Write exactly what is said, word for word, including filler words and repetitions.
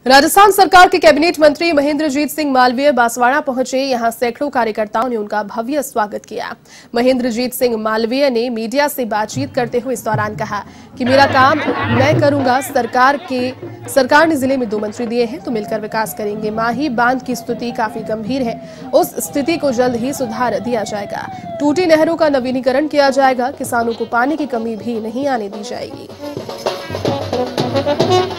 राजस्थान सरकार के कैबिनेट मंत्री महेंद्रजीत सिंह मालवीय बांसवाड़ा पहुंचे। यहां सैकड़ों कार्यकर्ताओं ने उनका भव्य स्वागत किया। महेंद्रजीत सिंह मालवीय ने मीडिया से बातचीत करते हुए इस दौरान कहा कि मेरा काम मैं करूंगा। सरकार के सरकार ने जिले में दो मंत्री दिए हैं तो मिलकर विकास करेंगे। माही बांध की स्थिति काफी गंभीर है, उस स्थिति को जल्द ही सुधार दिया जाएगा। टूटी नहरों का नवीनीकरण किया जाएगा। किसानों को पानी की कमी भी नहीं आने दी जाएगी।